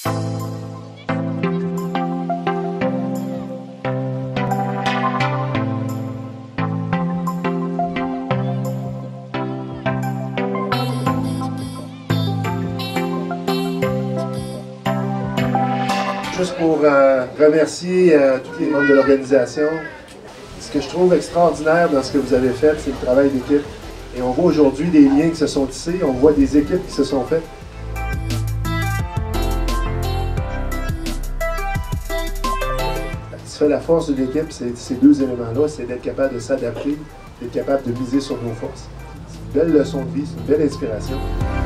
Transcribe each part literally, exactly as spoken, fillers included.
Juste pour euh, remercier euh, tous les membres de l'organisation. Ce que je trouve extraordinaire dans ce que vous avez fait, c'est le travail d'équipe. Et on voit aujourd'hui des liens qui se sont tissés, on voit des équipes qui se sont faites. Ce qui fait la force de l'équipe, c'est ces deux éléments-là, c'est d'être capable de s'adapter, d'être capable de miser sur nos forces. C'est une belle leçon de vie, c'est une belle inspiration.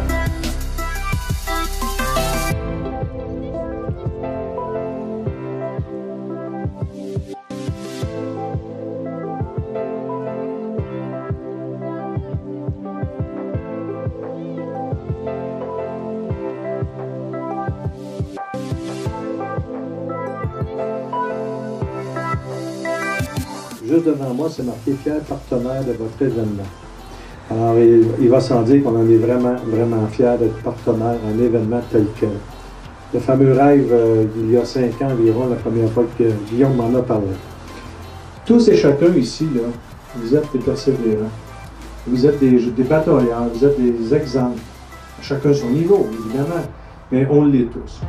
Juste devant moi, c'est marqué « Fier partenaire de votre événement ». Alors, il, il va sans dire qu'on en est vraiment, vraiment fiers d'être partenaire à un événement tel quel. Le fameux rêve, euh, il y a cinq ans environ, la première fois que Guillaume m'en a parlé. Tous et chacun ici, là, vous êtes des persévérants, vous êtes des, des batailleurs, vous êtes des exemples. Chacun son niveau, évidemment, mais on l'est tous.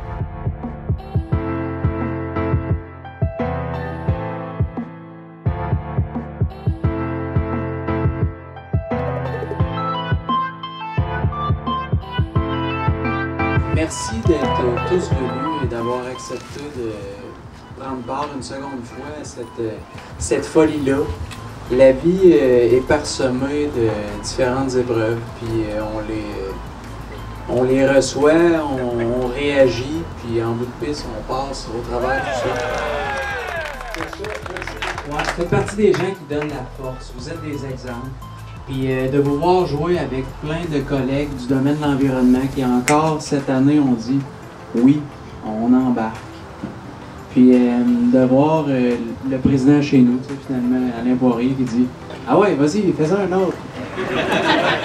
Merci d'être tous venus et d'avoir accepté de prendre part une seconde fois à cette, cette folie-là. La vie est parsemée de différentes épreuves, puis on les, on les reçoit, on, on réagit, puis en bout de piste, on passe au travers de tout ça. Ouais, vous faites partie des gens qui donnent la force, vous êtes des exemples. Puis euh, de vous voir jouer avec plein de collègues du domaine de l'environnement qui encore cette année ont dit oui, on embarque. Puis euh, de voir euh, le président chez nous, finalement, Alain Poirier, qui dit ah ouais, vas-y, fais-en un autre.